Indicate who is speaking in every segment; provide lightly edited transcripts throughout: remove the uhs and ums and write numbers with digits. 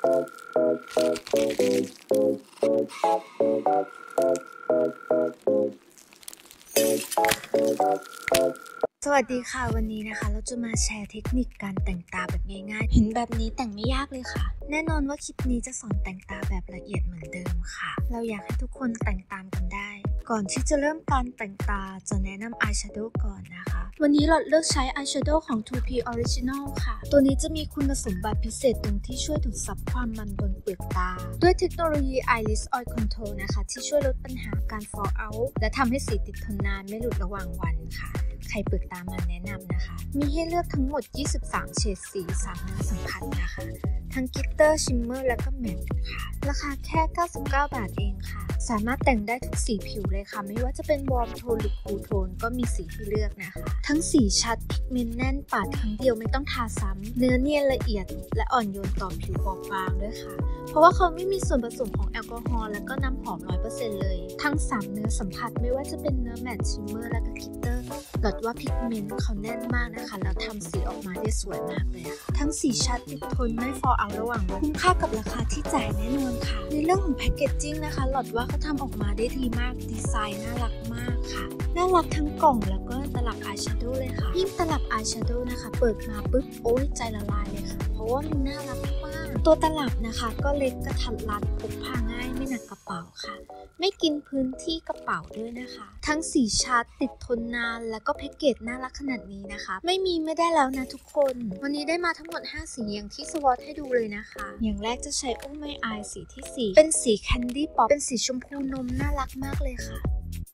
Speaker 1: สวัสดีค่ะวันนี้นะคะเราจะมาแชร์เทคนิคการแต่งตาแบบง่ายๆเห็นแบบนี้แต่งไม่ยากเลยค่ะแน่นอนว่าคลิปนี้จะสอนแต่งตาแบบละเอียดเหมือนเดิมค่ะเราอยากให้ทุกคนแต่งตามกันได้ก่อนที่จะเริ่มการแต่งตาจะแนะนำอายแชโดว์ก่อนนะคะวันนี้เราเลือกใช้อายแชโดว์ของ 2P Original ค่ะตัวนี้จะมีคุณสมบัติพิเศษตรงที่ช่วยดูดซับความมันบนเปลือกตาด้วยเทคโนโลยี Eyeless Oil Control นะคะที่ช่วยลดปัญหาการ fall out และทำให้สีติดทนนานไม่หลุดระหว่างวันค่ะใครเปลือกตามันแนะนำนะคะมีให้เลือกทั้งหมด23เฉดสี3เนื้อสัมผัสนะคะทั้งกลิตเตอร์ชิมเมอร์และก็แมตต์ค่ะราคาแค่99 บาทเองค่ะสามารถแต่งได้ทุกสีผิวเลยค่ะไม่ว่าจะเป็นวอร์มโทนหรือคูลโทนก็มีสีให้เลือกนะคะทั้งสีชัดพิกเมนต์แน่นปาดครั้งเดียวไม่ต้องทาซ้ำเนื้อเนียนละเอียดและอ่อนโยนต่อผิวบอบบางด้วยค่ะเพราะว่าเขาไม่มีส่วนผสมของแอลกอฮอล์และก็น้ำหอม 100% เลยทั้ง3เนื้อสัมผัสไม่ว่าจะเป็นเนื้อแมตต์ชิมเมอร์และก็กลิตเตอร์หลอดว่าพิกเมนต์เขาแน่นมากนะคะแล้วทำสีออกมาได้สวยมากเลยค่ะทั้งสีชัดติดทนไม่ฟอลเอาระหว่างวันคุ้มค่ากับราคาที่จ่ายแน่นอนค่ะในเรื่องของแพคเกจจิ้งนะคะหลอดว่าเขาทำออกมาได้ดีมากดีไซน์น่ารักมากค่ะน่ารักทั้งกล่องแล้วก็ตลับอายแชโดว์เลยค่ะยิ่งตลับอายแชโดว์นะคะเปิดมาปุ๊บโอ้ยใจละลายเลยค่ะเพราะว่ามันน่ารักมากตัวตลับนะคะก็เล็กกระทัดรัดพกพาง่ายไม่หนักกระเป๋าค่ะไม่กินพื้นที่กระเป๋าด้วยนะคะทั้งสีชัดติดทนนานแล้วก็แพ็กเกจน่ารักขนาดนี้นะคะไม่ได้แล้วนะทุกคนวันนี้ได้มาทั้งหมด5สีอย่างที่สวอตให้ดูเลยนะคะอย่างแรกจะใช้Oh My Eye สีที่4เป็นสี Candy Pop เป็นสีชมพูนมน่ารักมากเลยค่ะ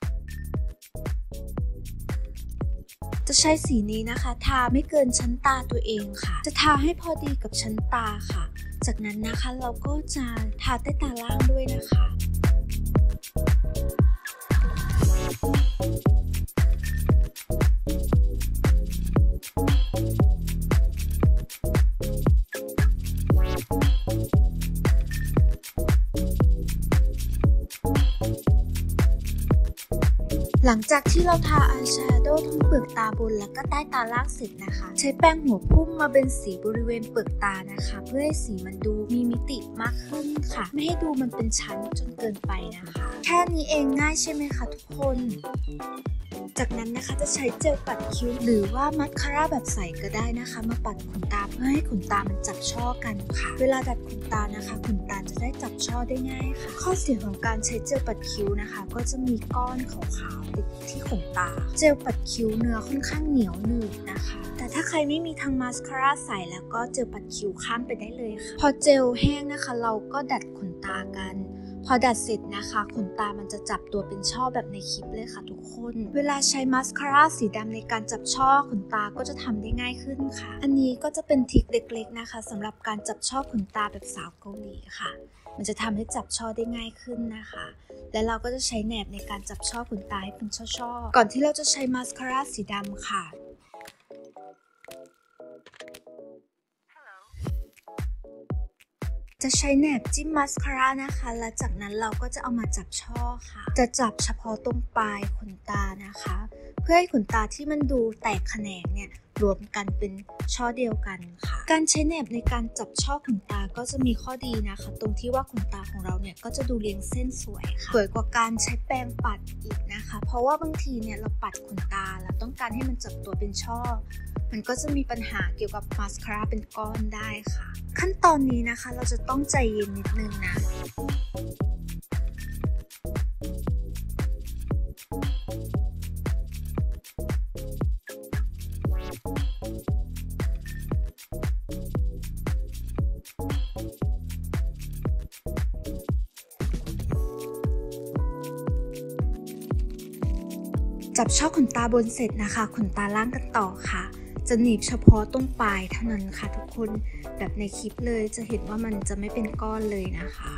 Speaker 1: จะใช้สีนี้นะคะทาไม่เกินชั้นตาตัวเองค่ะจะทาให้พอดีกับชั้นตาค่ะจากนั้นนะคะเราก็จะทาใต้ตาล่างด้วยนะคะหลังจากที่เราทาอายแชโดว์ทั้งเปลือกตาบนและก็ใต้ตาล่างเสร็จนะคะใช้แป้งหัวพุ่งมาเป็นสีบริเวณเปลือกตานะคะเพื่อให้สีมันดูมีมิติมากขึ้นค่ะไม่ให้ดูมันเป็นชั้นจนเกินไปนะคะแค่นี้เองง่ายใช่ไหมคะทุกคนจากนั้นนะคะจะใช้เจลปัดคิ้วหรือว่ามัสคาร่าแบบใสก็ได้นะคะมาปัดขนตาเพื่อให้ขนตามันจับช่อกันค่ะเวลาดัดขนตานะคะขนตาจะได้จับช่อได้ง่ายค่ะข้อเสียของการใช้เจลปัดคิ้วนะคะก็จะมีก้อนขาวๆติดที่ขนตาเจลปัดคิ้วเนื้อค่อนข้างเหนียวหนืดนะคะแต่ถ้าใครไม่มีทางมัสคาร่าใสแล้วก็เจลปัดคิ้วข้ามไปได้เลยค่ะพอเจลแห้งนะคะเราก็ดัดขนตากันพอดัดเสร็จนะคะขนตามันจะจับตัวเป็นช่อแบบในคลิปเลยค่ะทุกคนเวลาใช้มัสคาร่าสีดำในการจับช่อขนตาก็จะทำได้ง่ายขึ้นค่ะอันนี้ก็จะเป็นทริคเล็กๆนะคะสำหรับการจับช่อขนตาแบบสาวเกาหลีค่ะมันจะทำให้จับช่อได้ง่ายขึ้นนะคะและเราก็จะใช้แหนบในการจับช่อขนตาให้เป็นช่อๆก่อนที่เราจะใช้มัสคาร่าสีดำค่ะจะใช้แหนบจิ้มมัสคาร่านะคะและจากนั้นเราก็จะเอามาจับช่อค่ะจะจับเฉพาะตรงปลายขนตานะคะเพื่อให้ขนตาที่มันดูแตกแขนงเนี่ยรวมกันเป็นช่อเดียวกันค่ะการใช้แหนบในการจับช่อขนตาก็จะมีข้อดีนะคะตรงที่ว่าขนตาของเราเนี่ยก็จะดูเรียงเส้นสวยค่ะสวยกว่าการใช้แปรงปัดอีกนะคะเพราะว่าบางทีเนี่ยเราปัดขนตาแล้วต้องการให้มันจับตัวเป็นช่อมันก็จะมีปัญหาเกี่ยวกับมัสคาร่าเป็นก้อนได้ค่ะขั้นตอนนี้นะคะเราจะต้องใจเย็นนิดนึงนะจับช่อขนตาบนเสร็จนะคะขนตาล่างกันต่อค่ะจะหนีบเฉพาะตรงปลายเท่านั้นค่ะทุกคนแบบในคลิปเลยจะเห็นว่ามันจะไม่เป็นก้อนเลยนะคะ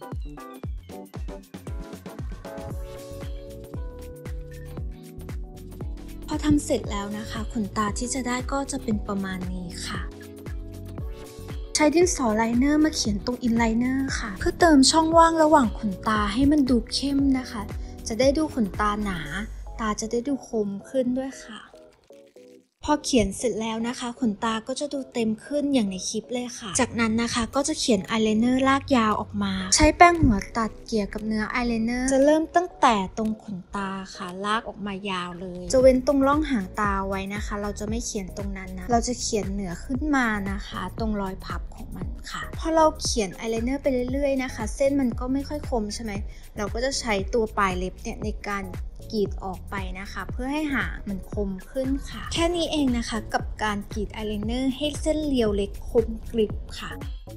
Speaker 1: พอทำเสร็จแล้วนะคะขนตาที่จะได้ก็จะเป็นประมาณนี้ค่ะใช้ดินสอไลเนอร์มาเขียนตรงอินไลเนอร์ค่ะเพื่อเติมช่องว่างระหว่างขนตาให้มันดูเข้มนะคะจะได้ดูขนตาหนาตาจะได้ดูคมขึ้นด้วยค่ะพอเขียนเสร็จแล้วนะคะขนตาก็จะดูเต็มขึ้นอย่างในคลิปเลยค่ะจากนั้นนะคะก็จะเขียนอายไลเนอร์ลากยาวออกมาใช้แป้งหัวตัดเกี่ยวกับเนื้ออายไลเนอร์จะเริ่มตั้งแต่ตรงขนตาค่ะลากออกมายาวเลยจะเว้นตรงร่องหางตาไว้นะคะเราจะไม่เขียนตรงนั้นนะเราจะเขียนเหนือขึ้นมานะคะตรงรอยพับของมันค่ะพอเราเขียนอายไลเนอร์ไปเรื่อยๆนะคะเส้นมันก็ไม่ค่อยคมใช่ไหมเราก็จะใช้ตัวปลายเล็บเนี่ยในการกรีดออกไปนะคะเพื่อให้หางมันคมขึ้นค่ะแค่นี้เองนะคะกับการกรีดอายไลเนอร์ให้เส้นเรียวเล็กคมกริบค่ะ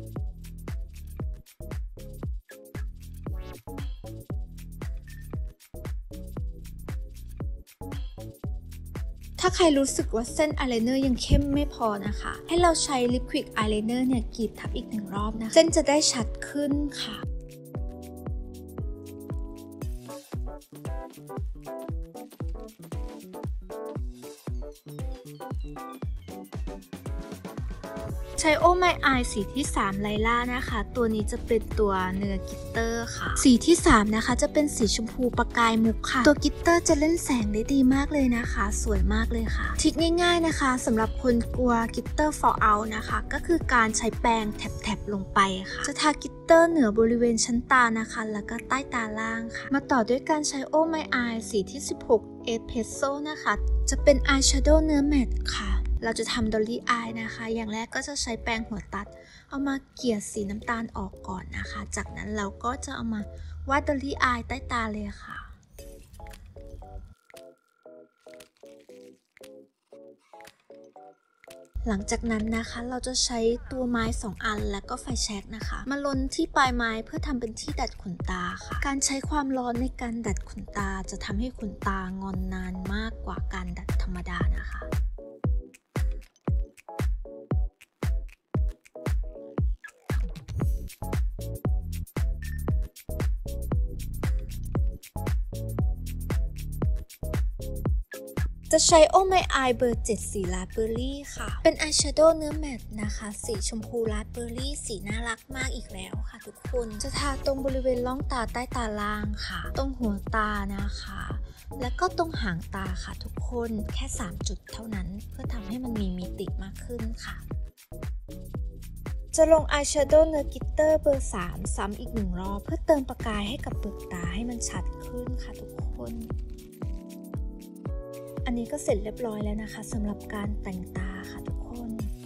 Speaker 1: ถ้าใครรู้สึกว่าเส้นอายไลเนอร์ยังเข้มไม่พอนะคะให้เราใช้ลิปควิกอายไลเนอร์เนี่ยกรีดทับอีก1 รอบนะเส้นจะได้ชัดขึ้นค่ะใช้โอไมอายสีที่3ไลล่านะคะตัวนี้จะเป็นตัวเนื้อกิตเตอร์ค่ะสีที่3นะคะจะเป็นสีชมพูประกายมุกค่ะตัวกิตเตอร์จะเล่นแสงได้ดีมากเลยนะคะสวยมากเลยค่ะทริคง่ายๆนะคะสำหรับคนกลัวกิตเตอร์ fall out นะคะก็คือการใช้แปรงแถบๆลงไปค่ะจะทากิตเตอร์เหนือบริเวณชั้นตานะคะแล้วก็ใต้ตาล่างค่ะมาต่อด้วยการใช้โอไมอายสีที่16เอสเพรสโซ่นะคะจะเป็นอายแชโดว์เนื้อแมตต์ค่ะเราจะทำดอลลี่อายนะคะอย่างแรกก็จะใช้แปรงหัวตัดเอามาเกลี่ยสีน้ำตาลออกก่อนนะคะจากนั้นเราก็จะเอามาวาดดอลลี่อายใต้ตาเลยค่ะหลังจากนั้นนะคะเราจะใช้ตัวไม้2 อันและก็ไฟแช็กนะคะมาลนที่ปลายไม้เพื่อทำเป็นที่ดัดขนตาค่ะการใช้ความร้อนในการดัดขนตาจะทำให้ขนตางอนนานมากกว่าการดัดธรรมดานะคะจะใช้โอไมอายเบอร์7สีราสเบอร์รี่ค่ะเป็นอายแชโดว์เนื้อแมตต์นะคะสีชมพูราสเบอร์รี่สีน่ารักมากอีกแล้วค่ะทุกคนจะทาตรงบริเวณร่องตาใต้ตาล่างค่ะตรงหัวตานะคะแล้วก็ตรงหางตาค่ะทุกคนแค่3 จุดเท่านั้นเพื่อทำให้มันมีมิติมากขึ้นค่ะจะลงอายแชโดว์เนื้อกิตเตอร์เบอร์3ซ้ำอีก1 รอบเพื่อเติมประกายให้กับเปลือกตาให้มันชัดขึ้นค่ะทุกคนอันนี้ก็เสร็จเรียบร้อยแล้วนะคะสำหรับการแต่งตาค่ะทุกคน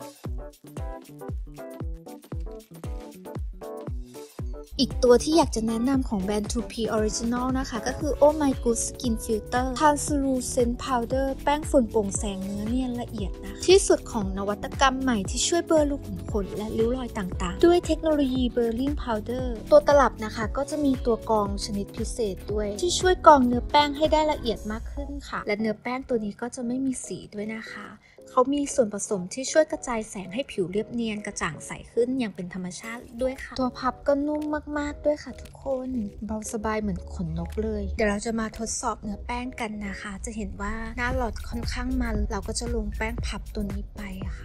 Speaker 1: อีกตัวที่อยากจะแนะนำของแบรนด์ 2P Original นะคะก็คือ Oh My Good Skin Filter Translucent Powder แป้งฝุ่นโปร่งแสงเนื้อเนียนละเอียดนะที่สุดของนวัตกรรมใหม่ที่ช่วยเบลอรูขุมขนและริ้วรอยต่างๆด้วยเทคโนโลยี Blurring Powder ตัวตลับนะคะก็จะมีตัวกรองชนิดพิเศษด้วยที่ช่วยกรองเนื้อแป้งให้ได้ละเอียดมากขึ้นค่ะและเนื้อแป้งตัวนี้ก็จะไม่มีสีด้วยนะคะเขามีส่วนผสมที่ช่วยกระจายแสงให้ผิวเรียบเนียนกระจ่างใสขึ้นอย่างเป็นธรรมชาติด้วยค่ะตัวพับก็นุ่มมากๆด้วยค่ะทุกคนเบาสบายเหมือนขนนกเลยเดี๋ยวเราจะมาทดสอบเนื้อแป้งกันนะคะจะเห็นว่าหน้าหลอดค่อนข้างมันเราก็จะลงแป้งพับตัวนี้ไปค่ะ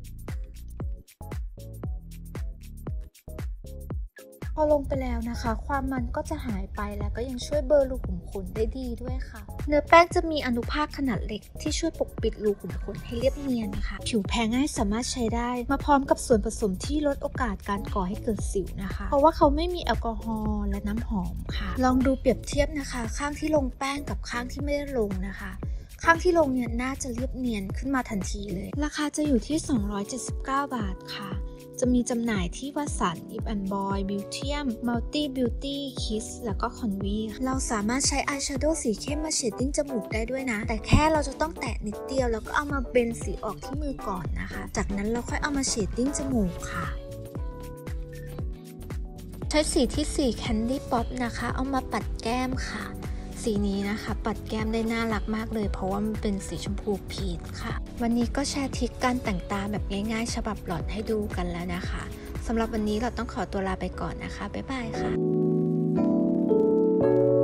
Speaker 1: พอลงไปแล้วนะคะความมันก็จะหายไปแล้วก็ยังช่วยเบลอรูขุมขนได้ดีด้วยค่ะเนื้อแป้งจะมีอนุภาคขนาดเล็กที่ช่วยปกปิดรูขุมขนให้เรียบเนียนค่ะผิวแพ้ง่ายสามารถใช้ได้มาพร้อมกับส่วนผสมที่ลดโอกาสการก่อให้เกิดสิวนะคะเพราะว่าเขาไม่มีแอลกอฮอล์และน้ำหอมค่ะลองดูเปรียบเทียบนะคะข้างที่ลงแป้งกับข้างที่ไม่ได้ลงนะคะข้างที่ลงเนี่ยน่าจะเรียบเนียนขึ้นมาทันทีเลยราคาจะอยู่ที่279 บาทค่ะจะมีจำหน่ายที่วัสัน Eve and Boy Beautium Multi Beauty Kiss แล้วก็คอนวีเราสามารถใช้อายแชโดว์สีเข้มมาเชดดิ้งจมูกได้ด้วยนะแต่แค่เราจะต้องแตะนิดเดียวแล้วก็เอามาเบนสีออกที่มือก่อนนะคะจากนั้นเราค่อยเอามาเชดดิ้งจมูกค่ะใช้สีที่4 Candy Pop นะคะเอามาปัดแก้มค่ะสีนี้นะคะปัดแก้มได้น่ารักมากเลยเพราะว่ามันเป็นสีชมพูพีชค่ะวันนี้ก็แชร์ทริคการแต่งตาแบบง่ายๆฉบับหลอดให้ดูกันแล้วนะคะสำหรับวันนี้เราต้องขอตัวลาไปก่อนนะคะบ๊ายบายค่ะ